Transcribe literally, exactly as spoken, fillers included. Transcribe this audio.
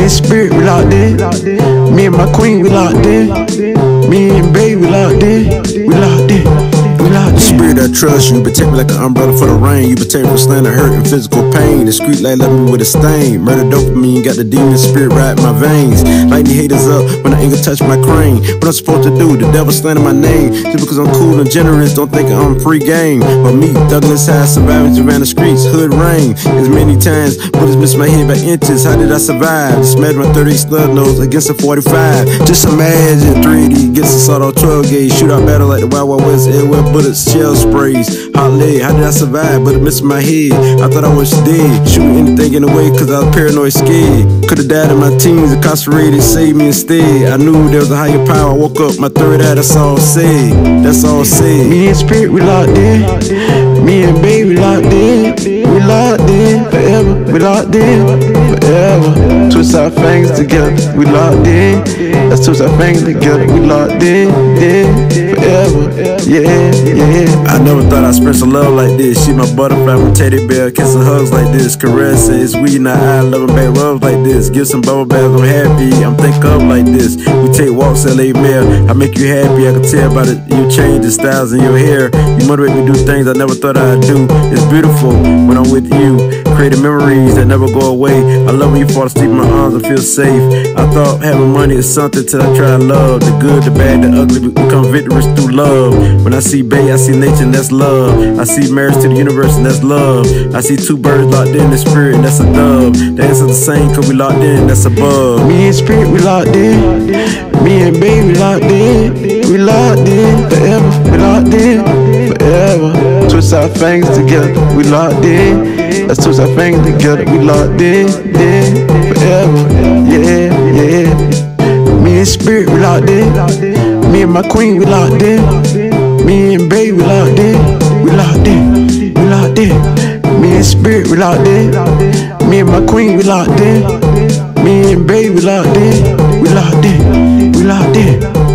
and spirit, we locked in. Me and my queen, we locked in. Me and baby, we locked in. We locked in. We locked in. Spirit, I trust you. Protect me like an umbrella for the rain. You protect me from slander, hurt, and physical pain. The street light left me with a stain. Murder dopamine, got the demon spirit right in my veins. Lighting haters up when the anger touch my crane. What I'm supposed to do? The devil slandering my name. Just because I'm cool and generous, don't think I'm pre-game. But me, thugging inside, surviving around the streets, hood rain. As many times, bullets missed my head by inches. How did I survive? Just smashed my thirty-eight slug nose against a forty-five. Just imagine three D gets a sawed off twelve gauge. Shootout battle like the Wild Wild West. Airwell bullets, shell sprays. Hot lead, how did I survive? But it missed my head. I thought I was dead. Shooting anything in the way cause I was paranoid, scared. Could've died in my teens, incarcerated, saved me instead. I knew there was a higher power. I woke up, my third eye, that's all said. That's all said. Me and spirit, we locked in. Me and baby, we locked in. We locked in forever. We locked in forever. Twist our fingers together. We locked in. Let's twist our fingers together. We locked in, in forever. Yeah, yeah. I never thought I'd spend some love like this. She my butterfly, my teddy bear, kissing hugs like this. Caress it's weed in her eye, loving back rubs like this. Give some bubble baths, I'm happy. I'm think of like this. We take walks, L A Mail. I make you happy. I can tell by the you change the styles in your hair. You motivate me to do things I never thought I'd do. It's beautiful when I'm with you. Creating memories that never go away. I love when you fall asleep in my arms and feel safe. I thought having money is something till I tried love. The good, the bad, the ugly become victorious through love. When I see Bay, I see nature and that's love. I see marriage to the universe and that's love. I see two birds locked in the spirit and that's a dove. The answer's the same cause we locked in, that's above. Me and spirit, we locked in. Me and baby, we locked in. We locked in forever. We locked in forever. Twist our fingers together. We locked in. Let's twist our fingers together. We locked in, in forever. Yeah, yeah. Me and spirit, we locked in. Me and my queen, we locked in. Me and baby, we locked in. We locked in. We locked in. Me and spirit, we locked in. Me and my queen, we locked in. Me and baby, we locked in. We locked in. We locked in.